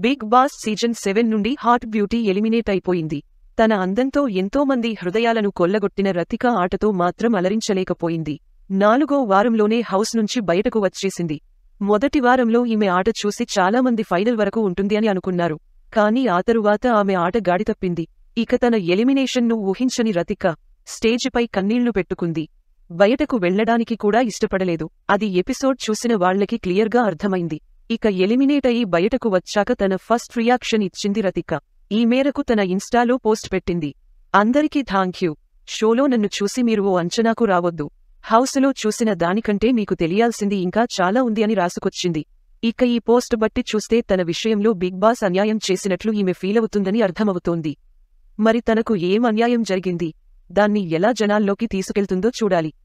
Big boss season 7 నుండి hot beauty eliminate అయిపోయింది. తన అందంతో ఎంతోమంది హృదయాలను కొల్లగొట్టిన రతిక ఆటతో మాత్రం అలరించలేకపోయింది. 4వ వారంలోనే హౌస్ నుంచి బయటకు వచ్చేసింది. మొదటి వారంలో ఈమె ఆట చూసి చాలామంది ఫైనల్ వరకు ఉంటుంది అని అనుకున్నారు. కానీ ఆ తరువాత ఆమె ఆట గాడితప్పింది. ఇక తన ఎలిమినేషన్ ను ఊహించని రతిక స్టేజిపై కన్నీళ్లు పెట్టుకుంది. బయటకు వెళ్లడానికి కూడా ఇష్టపడలేదు. అది ఎపిసోడ్ చూసిన వాళ్లకి క్లియర్గా అర్థమైంది. ఇక ఎలిమినేట్ అయి బయటకు వచ్చాక తన ఫస్ట్ రియాక్షన్ ఇచ్చింది రతిక. ఈ మేరకు తన ఇన్స్టాలో పోస్ట్ పెట్టింది. అందరికీ థాంక్యూ. షోలో నన్ను చూసి మీరు ఓ అంచనాకు రావద్దు. హౌస్లో చూసిన దానికంటే మీకు తెలియాల్సింది ఇంకా చాలా ఉంది అని రాసుకొచ్చింది. ఇక ఈ పోస్ట్ బట్టి చూస్తే తన విషయంలో బిగ్ బాస్ అన్యాయం చేసినట్లు ఈమె ఫీలవుతుందని అర్థమవుతోంది. మరి తనకు ఏం అన్యాయం జరిగింది? దాన్ని ఎలా జనాల్లోకి తీసుకెళ్తుందో చూడాలి.